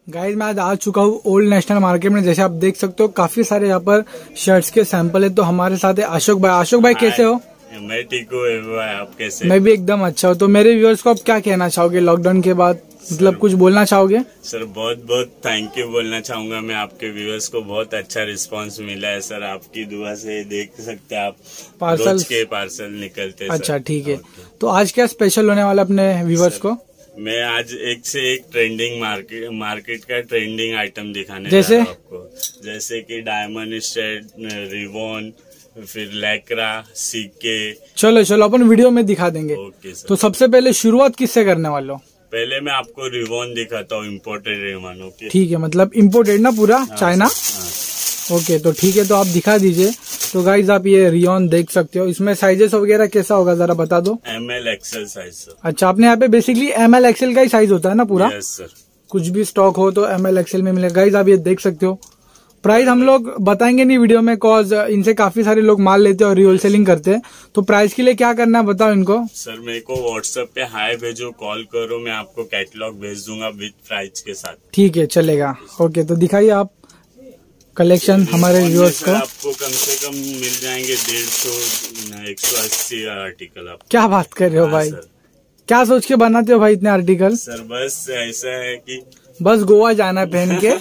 Guys मैं आज आ चुका हूँ ओल्ड नेशनल मार्केट में। जैसे आप देख सकते हो काफी सारे यहाँ पर शर्ट्स के सैंपल है। तो हमारे साथ है अशोक भाई। अशोक भाई कैसे हो? मैं ठीक हूँ, आप कैसे? मैं भी एकदम अच्छा हूँ। तो मेरे व्यूअर्स को आप क्या कहना चाहोगे लॉकडाउन के बाद, मतलब कुछ बोलना चाहोगे? सर बहुत बहुत थैंक यू बोलना चाहूंगा मैं। आपके व्यूअर्स को बहुत अच्छा रिस्पांस मिला है सर। आपकी दुआ से देख सकते हैं आप पार्सल निकलते। अच्छा ठीक है। तो आज क्या स्पेशल होने वाला अपने व्यूअर्स को? मैं आज एक से एक ट्रेंडिंग मार्केट का ट्रेंडिंग आइटम दिखाने जैसे जा रहा हूं आपको। जैसे कि डायमंड स्टेड, रिवॉन, फिर लैक्रा, सीके। चलो अपन वीडियो में दिखा देंगे। Okay sir. तो सबसे पहले शुरुआत किससे करने वाले हो? पहले मैं आपको रिवॉन दिखाता हूँ, इम्पोर्टेड रिवॉन। ओके ठीक है, मतलब इम्पोर्टेड ना पूरा चाइना? ओके तो ठीक है, तो आप दिखा दीजिए। तो गाइज आप ये रियॉन देख सकते हो। इसमें साइजेस वगैरह कैसा होगा जरा बता दो। ML XL size sir. अच्छा, आपने यहाँ पे बेसिकली ML XL का ही साइज होता है ना पूरा? Yes sir. कुछ भी स्टॉक हो तो ML XL में मिलेगा। गाइज आप ये देख सकते हो। प्राइस हम लोग बताएंगे नहीं वीडियो में, कॉज इनसे काफी सारे लोग माल लेते हैं और रीहोलसेलिंग करते हैं। तो प्राइस के लिए क्या करना है बताओ इनको। सर मेरे को व्हाट्सएप पे हाई भेजो, कॉल करो, मैं आपको कैटलॉग भेज दूंगा विद प्राइस के साथ। ठीक है चलेगा। ओके तो दिखाइए आप कलेक्शन हमारे व्यूअर्स को। आपको कम से कम मिल जाएंगे 150 180 आर्टिकल। आप क्या बात कर रहे हो भाई? क्या सोच के बनाते हो भाई इतने आर्टिकल? सर बस ऐसा है कि बस गोवा जाना पहन के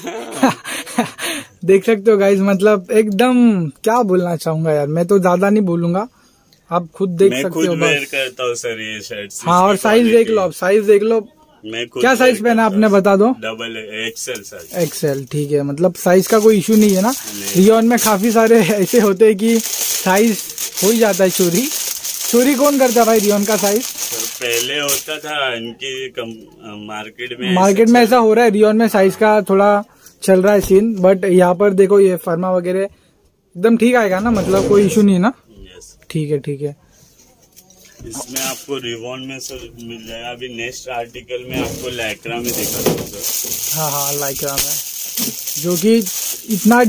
देख सकते हो गाइज, मतलब एकदम क्या बोलना चाहूंगा यार, मैं तो ज्यादा नहीं बोलूंगा, आप खुद देख सकते हो। मैं खुद वेयर करता हूँ सर ये शर्ट। हाँ और साइज देख लो, आप साइज देख लो। मैं क्या साइज पहना आपने बता दो? Double XL size. XL ठीक है, मतलब साइज का कोई इशू नहीं है ना। रियॉन में काफी सारे ऐसे होते हैं कि साइज हो ही जाता है चोरी कौन करता है भाई रियॉन का साइज? पहले होता था इनकी मार्केट में ऐसा हो रहा है। रियॉन में साइज का थोड़ा चल रहा है सीन, बट यहाँ पर देखो ये फर्मा वगैरह एकदम ठीक आएगा ना, मतलब कोई इशू नहीं है ना? ठीक है। इसमें आपको रिवॉन में सर मिल जाएगा। अभी नेक्स्ट आर्टिकल में आपको लैक्रा में दिखा दूँ सर। हाँ लैक्रा में, जो कि इतना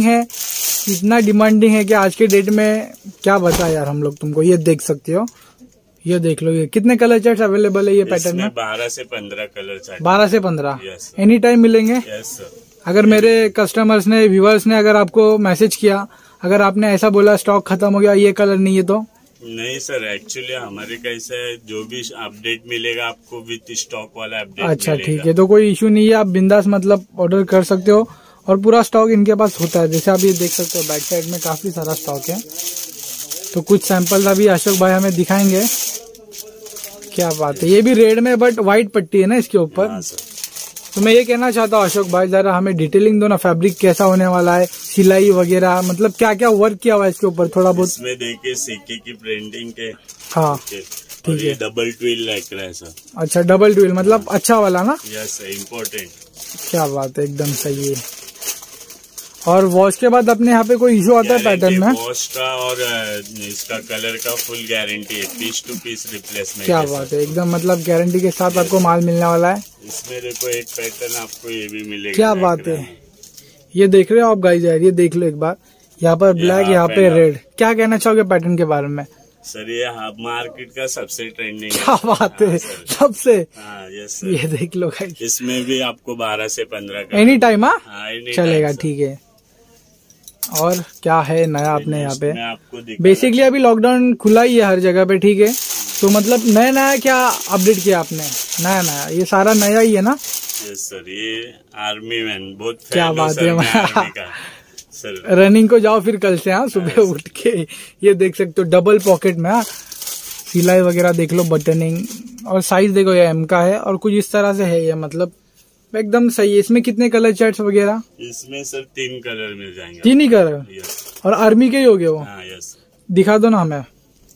डिमांडिंग है कि आज के डेट में क्या बता यार हम लोग तुमको। ये देख सकते हो, ये देख लो। ये कितने कलर चार्ट अवेलेबल है ये पैटर्न में? 12 से 15 कलर चार्ट। 12 से 15 एनी टाइम मिलेंगे? Yes sir. अगर मेरे कस्टमर्स ने, व्यूअर्स ने अगर आपको मैसेज किया, अगर आपने ऐसा बोला स्टॉक खत्म हो गया, ये कलर नहीं है तो? नहीं सर, एक्चुअली हमारे कैसे है, जो भी अपडेट मिलेगा आपको विद स्टॉक वाला अपडेट। अच्छा ठीक है, तो कोई इशू नहीं है, आप बिंदास मतलब ऑर्डर कर सकते हो और पूरा स्टॉक इनके पास होता है। जैसे आप ये देख सकते हो बैक साइड में काफी सारा स्टॉक है। तो कुछ सैंपल अभी अशोक भाई हमें दिखाएंगे। क्या बात है, ये भी रेड में बट व्हाइट पट्टी है ना इसके ऊपर। तो मैं ये कहना चाहता हूँ अशोक भाई, जरा हमें डिटेलिंग दो ना, फैब्रिक कैसा होने वाला है, सिलाई वगैरह, मतलब क्या क्या वर्क किया हुआ है इसके ऊपर थोड़ा बहुत। इसमें देखिए सीके की प्रिंटिंग के। हाँ ठीक है। डबल ट्विल लैक्रा है सर। अच्छा डबल ट्विल, मतलब अच्छा वाला ना? Yes important. क्या बात है, एकदम सही है। और वॉश के बाद अपने यहाँ पे कोई इशू आता है पैटर्न में? वॉश का और इसका कलर का फुल गारंटी है, पीस टू पीस रिप्लेसमेंट। क्या बात है, एकदम मतलब गारंटी के साथ आपको माल मिलने वाला है। इसमें देखो एक पैटर्न आपको ये भी मिलेगा। क्या बात है, ये देख रहे हो आप गाइस यार, ये देख लो एक बार। यहाँ पर ब्लैक, यहाँ पे रेड। क्या कहना चाहोगे पैटर्न के बारे में? सर ये मार्केट का सबसे ट्रेंडिंग है। क्या बात है, सबसे। यस ये देख लो गाइस, इसमें भी आपको 12 से 15 एनी टाइम। हाँ चलेगा, ठीक है। और क्या है नया अपने यहाँ पे? बेसिकली अभी लॉकडाउन खुला ही है हर जगह पे, ठीक है। तो मतलब नया क्या अपडेट किया आपने? नया ये सारा नया ही है ना? यस सर, ये आर्मी मैन बहुत क्या बात है सर। रनिंग को जाओ फिर कल से। हाँ सुबह उठ के ये देख सकते हो डबल पॉकेट में। हाँ सिलाई वगैरह देख लो, बटनिंग, और साइज देखो ये M का है और कुछ इस तरह से है ये, मतलब एकदम सही है। इसमें कितने कलर चार्ट्स वगैरह? इसमें सर 3 कलर मिल जाएंगे। 3 ही कलर? और आर्मी के ही हो गए वो? यस। दिखा दो ना हमें।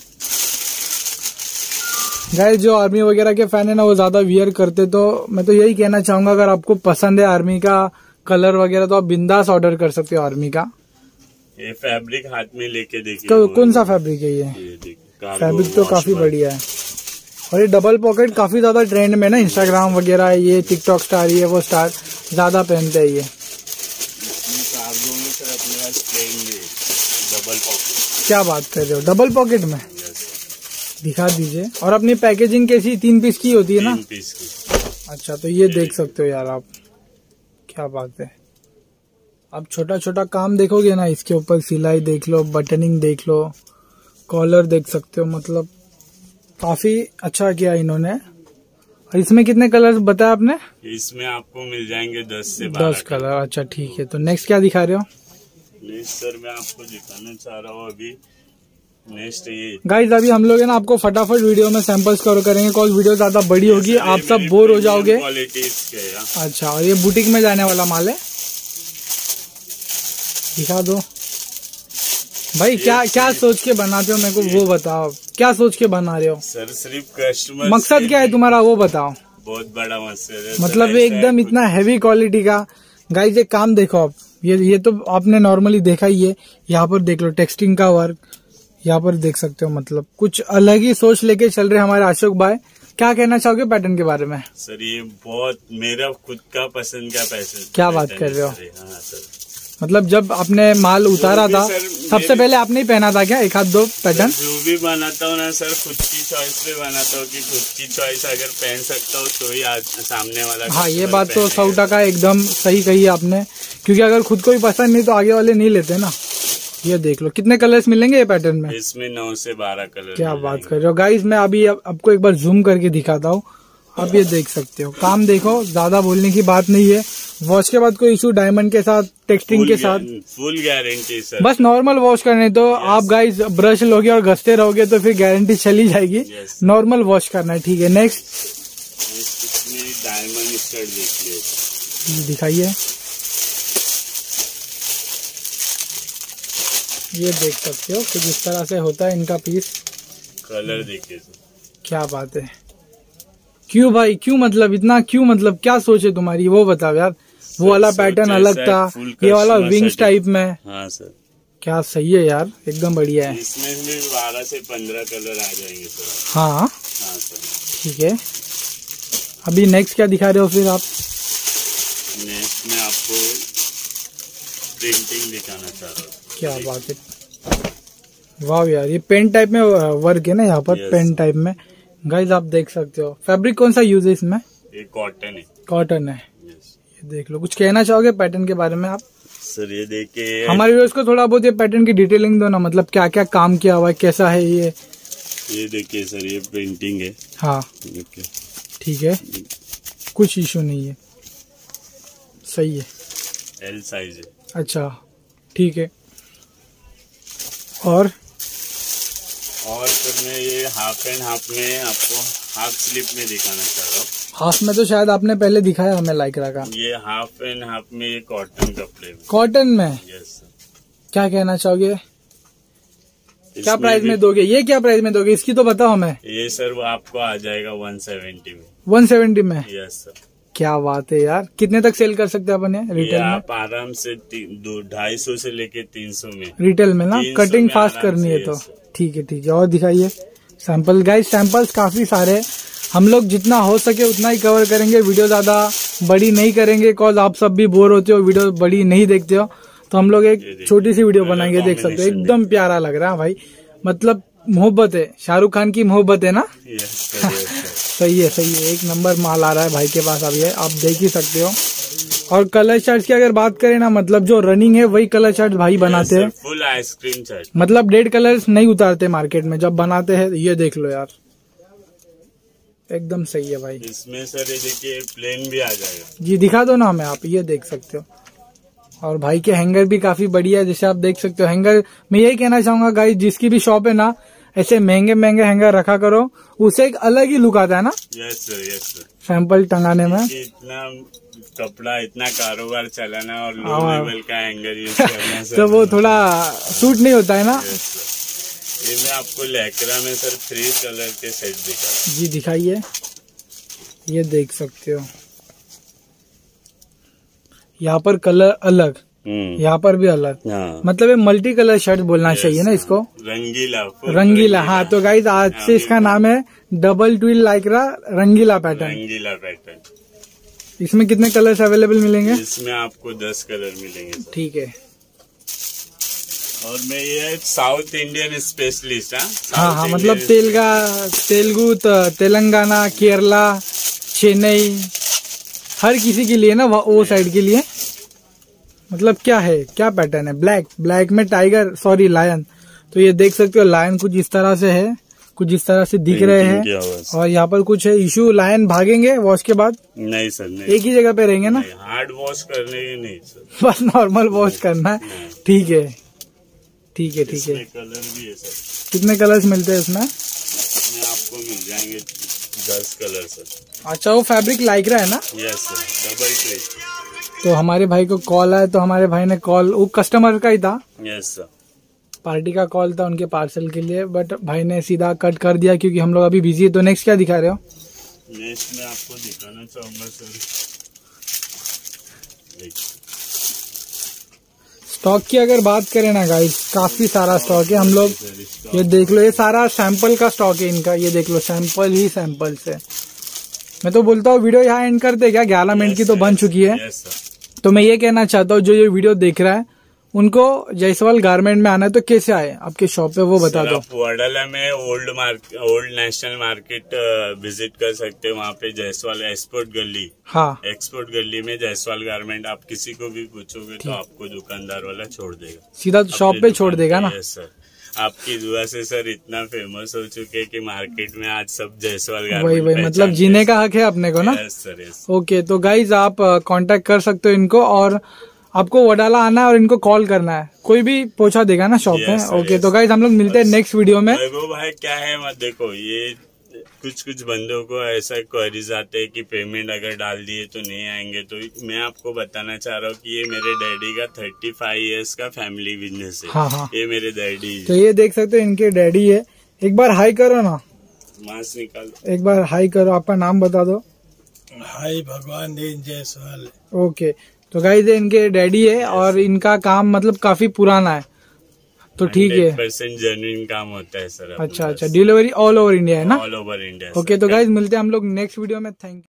गाइस जो आर्मी वगैरह के फैन है ना, वो ज्यादा वियर करते, तो मैं तो यही कहना चाहूंगा अगर आपको पसंद है आर्मी का कलर वगैरह तो आप बिंदास ऑर्डर कर सकते हो आर्मी का। ये फैब्रिक हाथ में लेके देखिए। कौन सा फैब्रिक है ये? फैब्रिक तो काफी बढ़िया है। और ये डबल पॉकेट काफी ज्यादा ट्रेंड में ना, इंस्टाग्राम वगैरह, ये टिकटॉक स्टार, ये वो स्टार ज्यादा पहनते हैं ये। Double pocket. क्या बात कर रहे हो, डबल पॉकेट में? दिखा दीजिए। और अपनी पैकेजिंग कैसी, 3 पीस की होती है ना? 3 पीस की। अच्छा तो ये देख सकते हो यार आप, क्या बात है। आप छोटा छोटा काम देखोगे ना, इसके ऊपर सिलाई देख लो, बटनिंग देख लो, कॉलर देख सकते हो, मतलब काफी अच्छा किया इन्होंने। और इसमें कितने कलर बताया आपने? इसमें आपको मिल जाएंगे 10 से 12 कलर। अच्छा ठीक है, तो नेक्स्ट क्या दिखा रहे हो? नेक्स्ट सर मैं आपको दिखाना चाह रहा हूँ अभी नेक्स्ट ये गाइस, अभी हम लोग है ना आपको फटाफट वीडियो में सैंपल्स कवर करेंगे, कॉल वीडियो ज्यादा बड़ी होगी, आप सब बोर हो जाओगे। अच्छा, और ये बुटीक में जाने वाला माल है, दिखा दो भाई। क्या सोच के बनाते हो, मेरे को वो बताओ, क्या सोच के बना रहे हो सर? सिर्फ कस्टमर, मकसद क्या है तुम्हारा वो बताओ। बहुत बड़ा मकसद है, मतलब एकदम इतना हैवी क्वालिटी का। गाइस ये काम देखो आप, ये तो आपने नॉर्मली देखा ही है, यहाँ पर देख लो टेक्सटिंग का वर्क, यहाँ पर देख सकते हो, मतलब कुछ अलग ही सोच लेके चल रहे हमारे अशोक भाई। क्या कहना चाहोगे पैटर्न के बारे में? सर ये बहुत मेरा खुद का पसंद का पैटर्न। क्या बात कर रहे हो? हाँ सर, मतलब जब आपने माल उतारा था सबसे पहले आपने ही पहना था क्या एक आध दो पैटर्न? जो भी बनाता हूँ ना सर, खुद की चॉइस पे बनाता हूँ कि खुद की चॉइस अगर पहन सकता हूँ तो ही आज सामने वाला। हाँ, ये बात तो 100% एकदम सही कही आपने, क्योंकि अगर खुद को ही पसंद नहीं तो आगे वाले नहीं लेते ना। ये देख लो कितने कलर्स मिलेंगे ये पैटर्न में? इसमें 9 से 12 कलर। क्या बात कर रहे हो गाइस, मैं अभी आपको एक बार जूम करके दिखाता हूँ, आप ये देख सकते हो। काम देखो, ज्यादा बोलने की बात नहीं है। वॉश के बाद कोई इशू डायमंड के साथ, टेक्सटिंग के साथ फुल गारंटी सर। बस नॉर्मल वॉश करने तो आप गाइस ब्रश लोगे और घसते रहोगे तो फिर गारंटी चली जाएगी। नॉर्मल वॉश करना है, ठीक है। नेक्स्ट डायमंड स्टड देखिए, दिखाइए। ये देख सकते हो कुछ इस तरह से होता है इनका पीस। कलर देखिए, क्या बात है। क्यों भाई, क्यों मतलब इतना क्यों, मतलब क्या सोच है तुम्हारी वो बताओ यार। वो वाला पैटर्न अलग था, ये वाला विंग्स टाइप में। हाँ सर, क्या सही है यार, एकदम बढ़िया है। इसमें भी 12 से 15 कलर आ जाएंगे सर। हाँ सर, ठीक है। अभी नेक्स्ट क्या दिखा रहे हो फिर आप? नेक्स्ट में आपको प्रिंटिंग दिखाना चाह रहा हूँ। क्या बात है, वाह यार, ये पेन टाइप में वर्क है ना यहाँ पर, पेन टाइप में। गाइस आप देख सकते हो। फैब्रिक कौन सा यूज है इसमें? ये कॉटन है। कॉटन है, ये देख लो। कुछ कहना चाहोगे पैटर्न के बारे में आप? सर ये देखिए, हमारे व्यूअर्स को थोड़ा बहुत ये पैटर्न की डिटेलिंग दो ना, मतलब क्या क्या काम किया हुआ है, कैसा है ये? ये देखिए सर, ये प्रिंटिंग है। हाँ ठीक है, कुछ इशू नहीं है, सही है। एल साइज है। अच्छा ठीक है। और फिर मैं ये हाफ एंड हाफ में आपको हाफ स्लिप में दिखाना चाह रहा हूँ। हाफ में तो शायद आपने पहले दिखाया हमें लाइक्रा का। ये हाफ एंड हाफ में ये कॉटन कपड़े में। कॉटन में? Yes sir. क्या कहना चाहोगे, क्या प्राइस में दोगे? ये क्या प्राइस में दोगे, इसकी तो बताओ हमें। ये सर वो आपको आ जाएगा 170 में। 170 में? Yes sir. क्या बात है यार, कितने तक सेल कर सकते हैं अपन ये रिटेल में? आप आराम से 250 से लेके 300 में रिटेल में ना, कटिंग फास्ट करनी है तो। ठीक है ठीक है, और दिखाइए सैंपल। गाइस सैंपल्स काफी सारे, हम लोग जितना हो सके उतना ही कवर करेंगे, वीडियो ज्यादा बड़ी नहीं करेंगे, कॉज आप सब भी बोर होते हो, वीडियो बड़ी नहीं देखते हो, तो हम लोग एक छोटी सी वीडियो बनाएंगे। देख सकते हो एकदम प्यारा लग रहा है भाई, मतलब मोहब्बत है, शाहरुख खान की मोहब्बत है ना। सही है सही है, एक नंबर माल आ रहा है भाई के पास अभी है, आप देख ही सकते हो। और कलर चार्ट की अगर बात करें ना, मतलब जो रनिंग है वही कलर चार्ट भाई बनाते हैं। फुल आइसक्रीम चार्ट, मतलब डेड कलर्स नहीं उतारते मार्केट में, जब बनाते हैं। ये देख लो यार, एकदम सही है भाई। इसमें सर ये देखिए प्लेन भी आ जाएगा। जी दिखा दो ना हमें आप, ये देख सकते हो। और भाई के हैंगर भी काफी बढ़िया है, जैसे आप देख सकते हो। हैंगर मैं यही कहना चाहूंगा गाइस, जिसकी भी शॉप है ना, ऐसे महंगे महंगे हैंगर रखा करो, उसे एक अलग ही लुक आता है ना। Yes sir, yes sir. Sample टंगाने में इतना कपड़ा, इतना कारोबार चलाना और लो लेवल का हैंगर यूज करना सर तो वो थोड़ा सूट नहीं होता है ना। ये मैं आपको लैक्रा में सर 3 कलर के सेट दिखा। जी दिखाइए, ये देख सकते हो। यहाँ पर कलर अलग, यहाँ पर भी अलग। मतलब ये मल्टी कलर शर्ट बोलना चाहिए ना इसको, रंगीला। रंगीला, हाँ। तो गाइस आज से इसका नाम है double twill Lycra Rangeela pattern. Rangeela pattern. इसमें कितने कलर्स अवेलेबल मिलेंगे? इसमें आपको 10 कलर मिलेंगे। ठीक है। और मैं ये साउथ इंडियन स्पेशलिस्ट। हाँ, मतलब तेलुगु, तेलंगाना, केरला, चेन्नई, हर किसी के लिए ना, वो साइड के लिए। मतलब क्या है, क्या पैटर्न है, ब्लैक में टाइगर, सॉरी लायन। तो ये देख सकते हो लायन कुछ इस तरह से है, कुछ इस तरह से दिख रहे हैं। और यहाँ पर कुछ है इशू, लायन भागेंगे वॉश के बाद? नहीं सर, नहीं। एक ही जगह पे रहेंगे ना? हार्ड वॉश करने की नहीं सर, बस नॉर्मल वॉश करना है। ठीक है ठीक है ठीक है। कलर भी है सर। कितने कलर्स मिलते हैं इसमें? आपको मिल जाएंगे 10 कलर सर। अच्छा, वो फैब्रिक लाइक्रा है ना? Yes sir, double craze. तो हमारे भाई को कॉल आया, तो हमारे भाई ने कॉल, वो कस्टमर का ही था। यस सर, पार्टी का कॉल था उनके पार्सल के लिए, बट भाई ने सीधा कट कर दिया क्योंकि हम लोग अभी बिजी है। तो नेक्स्ट क्या दिखा रहे हो? नेक्स्ट मैं आपको दिखाना चाहूंगा सर, स्टॉक की अगर बात करें ना गाइस, काफी सारा स्टॉक है। हम लोग ये देख लो, ये सारा सैंपल का स्टॉक है इनका। ये देख लो, सैंपल ही सैंपल है। मैं तो बोलता हूँ वीडियो यहाँ एंड करते क्या, 11 मिनट की तो बन चुकी है। तो मैं ये कहना चाहता हूँ, जो ये वीडियो देख रहा है उनको जायसवाल गारमेंट में आना है तो कैसे आए आपके शॉप पे, वो बता दो। वडाला में ओल्ड नेशनल मार्केट विजिट कर सकते हैं। वहाँ पे जायसवाल एक्सपोर्ट गली, हाँ एक्सपोर्ट गली में जायसवाल गारमेंट, आप किसी को भी पूछोगे तो आपको दुकानदार वाला छोड़ देगा, सीधा शॉप पे छोड़ देगा ना? यस सर, आपकी दुआ से सर इतना फेमस हो चुके हैं कि मार्केट में आज सब जायसवाल गारमेंट, वही मतलब जीने का हक है अपने को ना। Yes sir, yes. ओके, तो गाइज आप कांटेक्ट कर सकते हो इनको, और आपको वडाला आना है और इनको कॉल करना है, कोई भी पहुंचा देगा ना शॉप में। ओके, तो गाइज हम लोग मिलते हैं नेक्स्ट वीडियो में। देखो भाई क्या है, मत देखो, ये कुछ बंदों को ऐसा क्वेरीज आते हैं कि पेमेंट अगर डाल दिए तो नहीं आएंगे। तो मैं आपको बताना चाह रहा हूँ कि ये मेरे डैडी का 35 इयर्स का फैमिली बिजनेस है। हाँ। ये मेरे डैडी, तो ये देख सकते हो इनके डैडी है। एक बार हाई करो ना, मास्क निकालो, एक बार हाई करो, आपका नाम बता दो। हाय भगवान दीन जायसवाल। ओके, तो गाइस इनके डैडी है और इनका काम मतलब काफी पुराना है, तो ठीक है। 100% जेन्युइन काम होता है सर। अच्छा, डिलीवरी ऑल ओवर इंडिया है ना? All over India. ओके, तो गाइस मिलते हैं हम लोग नेक्स्ट वीडियो में। Thank you.